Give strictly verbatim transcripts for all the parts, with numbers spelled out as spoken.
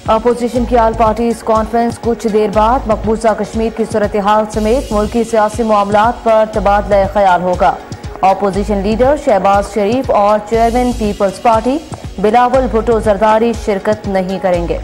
Opposition की आल parties conference कुछ देर बाद मकबूजा कश्मीर की सूरत हाल समेत मुल्की सियासी मामलात पर तबादला ख्याल होगा। अपोजिशन लीडर शहबाज शरीफ और chairman peoples party Bilawal Bhutto Zardari शिरकत नहीं करेंगे।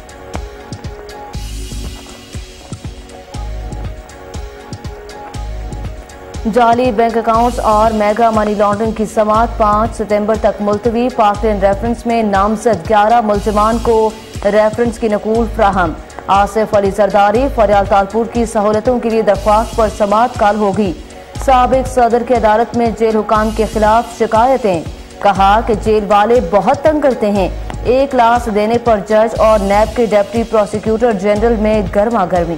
जाली बैंक अकाउंट्स और मेगा मनी लॉन्ड्रिंग की समाअत पाँच सितंबर तक मुलतवी। पाकिस्तान रेफरेंस में नामजद ग्यारह मुलजिमान को रेफरेंस की नकूल फ्राहम। आसिफ अली जरदारी फरियाल तालपुर की सहूलतों के लिए दरख्वास्त पर समाअत कल होगी। साबिक सदर की अदालत में जेल हुकाम के खिलाफ शिकायतें। कहा कि जेल वाले बहुत तंग करते हैं। एक लाख देने पर जज और नैब के डिप्टी प्रोसिक्यूटर जनरल में गर्मा गर्मी।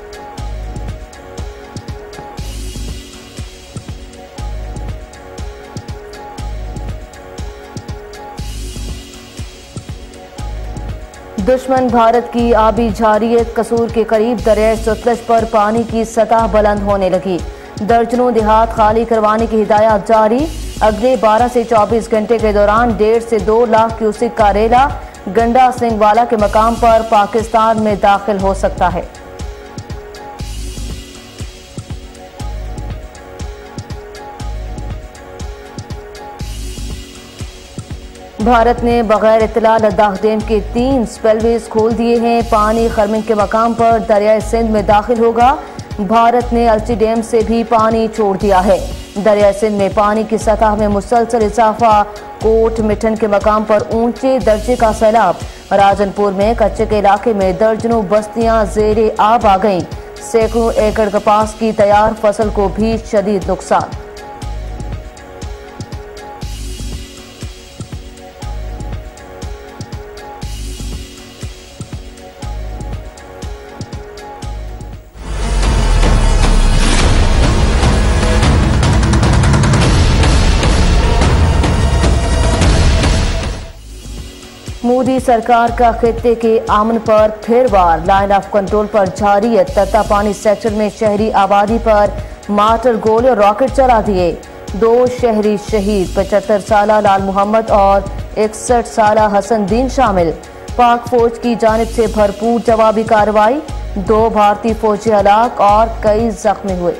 दुश्मन भारत की आबी जारियत कसूर के करीब दरिया सतलज पर पानी की सतह बुलंद होने लगी। दर्जनों देहात खाली करवाने की हिदायत जारी। अगले बारह से चौबीस घंटे के दौरान डेढ़ से दो लाख क्यूसिक का रेला गंडा सिंह वाला के मकाम पर पाकिस्तान में दाखिल हो सकता है। भारत ने बगैर इत्तला लद्दाख डैम के तीन स्पेलवेज खोल दिए हैं। पानी खरमिन के मकाम पर दरियाए सिंध में दाखिल होगा। भारत ने अलची डैम से भी पानी छोड़ दिया है। दरियाए सिंध में पानी की सतह में मुसलसल इजाफा। कोट मिठन के मकाम पर ऊंचे दर्जे का सैलाब। राजनपुर में कच्चे के इलाके में दर्जनों बस्तियां जेरे आब आ गईं। सैकड़ों एकड़ कपास की तैयार फसल को भी शदीद नुकसान। मोदी सरकार का खित्ते के अमन पर फिर वार। लाइन ऑफ कंट्रोल पर जारी तत्ता पानी सेक्टर में शहरी आबादी पर मार्टर गोले और रॉकेट चला दिए। दो शहरी शहीद, पचहत्तर साला लाल मोहम्मद और इकसठ साला हसन दीन शामिल। पाक फौज की जानिब से भरपूर जवाबी कार्रवाई। दो भारतीय फौजी हलाक और कई जख्मी हुए।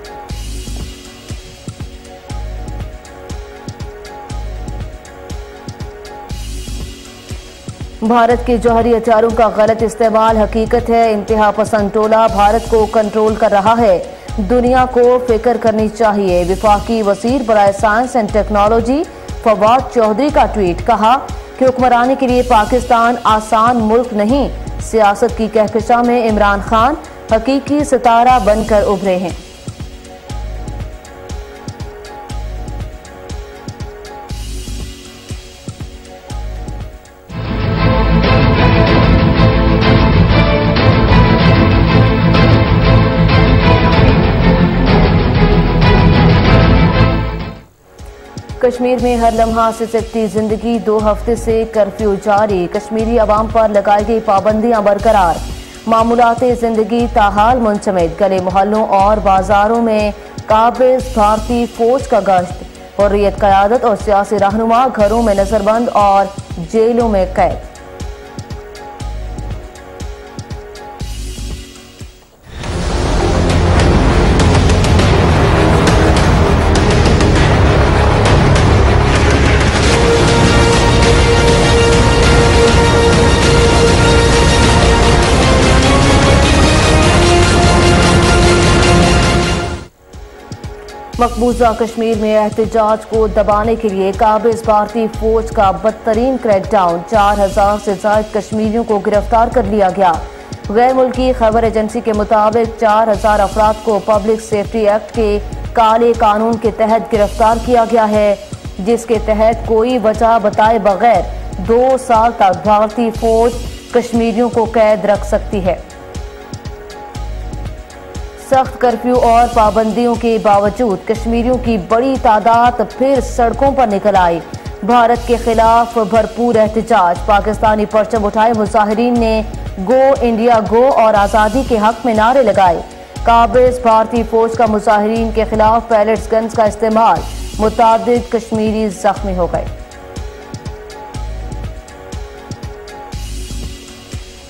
भारत के जौहरी हथियारों का गलत इस्तेमाल हकीकत है। इंतहा पसंद टोला भारत को कंट्रोल कर रहा है। दुनिया को फिक्र करनी चाहिए। विफाकी वजीर बराए science and technology Fawad Chaudhry का ट्वीट। कहा कि हुक्मरानी के लिए पाकिस्तान आसान मुल्क नहीं। सियासत की कहकशां में इमरान खान हकीकी सितारा बनकर उभरे हैं। कश्मीर में हर लम्हा से सकती जिंदगी। दो हफ्ते से कर्फ्यू जारी। कश्मीरी अवाम पर लगाई गई पाबंदियां बरकरार। मामूलाते जिंदगी ताहाल मुंसमिद। गले मोहल्लों और बाजारों में काबिज भारतीय फौज का गश्त। हुर्रियत क़यादत और सियासी रहनुमा घरों में नजरबंद और जेलों में कैद। मकबूजा कश्मीर में एहतजाज को दबाने के लिए काबिज भारतीय फौज का बदतरीन क्रैकडाउन। चार हजार से ज्यादा कश्मीरियों को गिरफ्तार कर लिया गया। गैर मुल्की खबर एजेंसी के मुताबिक चार हजार अफराद को पब्लिक सेफ्टी एक्ट के काले कानून के तहत गिरफ्तार किया गया है, जिसके तहत कोई वजह बताए बगैर दो साल तक भारतीय फौज कश्मीरियों को कैद रख सकती है। सख्त कर्फ्यू और पाबंदियों के बावजूद कश्मीरियों की बड़ी तादाद फिर सड़कों पर निकल आई। भारत के खिलाफ भरपूर एहतजाज। पाकिस्तानी परचम उठाए मुजाहिरीन ने गो इंडिया गो और आज़ादी के हक में नारे लगाए। काबिज भारतीय फौज का मुजाहिरीन के खिलाफ पैलेट्स गन्स का इस्तेमाल। मुताबिक कश्मीरी जख्मी हो गए।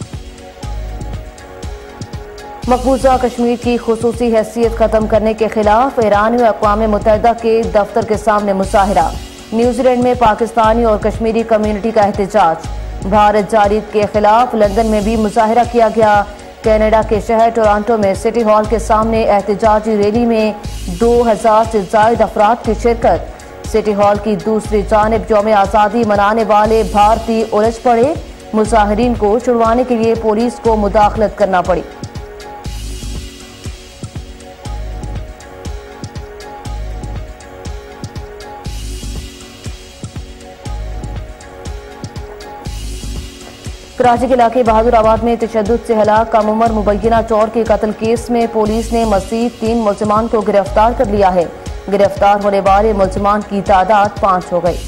मकबूजा कश्मीर की खुसूसी हैसियत खत्म करने के खिलाफ ईरान व अक़वाम मुत्तहिदा के दफ्तर के सामने मुजाहिरा। न्यूजीलैंड में पाकिस्तानी और कश्मीरी कम्युनिटी का एहतजाज। भारत जारीद के खिलाफ लंदन में भी मुजाहिरा किया गया। कनाडा के शहर टोरंटो में सिटी हॉल के सामने एहतजाजी रैली में दो हजार से ज्यादा अफराद की शिरकत। सिटी हॉल की दूसरी जानिब यौम आज़ादी मनाने वाले भारतीय उलझ पड़े। मुजाहिरीन को छुड़वाने के लिए पुलिस को मुदाखलत करना पड़ी। कराची के इलाके बहादुराबाद में तशद्दुद से हलाक कम उम्र मुबैना चौर के कत्ल केस में पुलिस ने मजीद तीन मुलजमान को गिरफ्तार कर लिया है। गिरफ्तार होने वाले मुलजमान की तादाद पांच हो गई।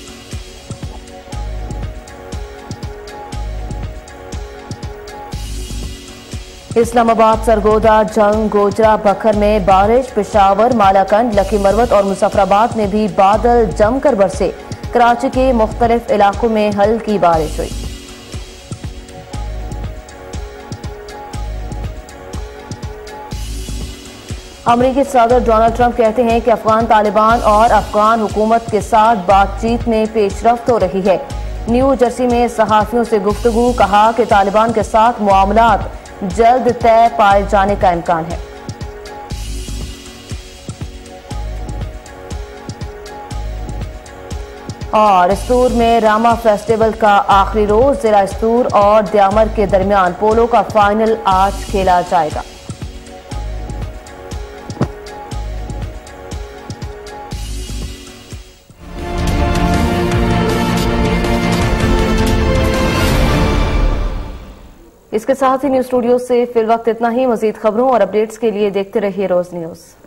इस्लामाबाद, सरगोदा, जंग, गोजरा, बखर में बारिश। पेशावर, मालाकंड, लकी मरवत और मुजफ्फराबाद में भी बादल जमकर बरसे। कराची के मुख्तलिफ इलाकों में हल्की बारिश हुई। अमरीकी सदर डोनाल्ड ट्रंप कहते हैं कि अफगान तालिबान और अफगान हुकूमत के साथ बातचीत में पेशरफ्त हो रही है। न्यू जर्सी में सहाफियों से गुफ्तगू। कहा कि तालिबान के साथ मामलात जल्द तय पाए जाने का इम्कान है। और इस्तूर में रामा फेस्टिवल का आखिरी रोज। जिला इस्तूर और द्यामर के दरमियान पोलो का फाइनल आज खेला जाएगा। इसके साथ ही न्यूज स्टूडियो से फिल वक्त इतना ही। मजीद खबरों और अपडेट्स के लिए देखते रहिए रोज न्यूज।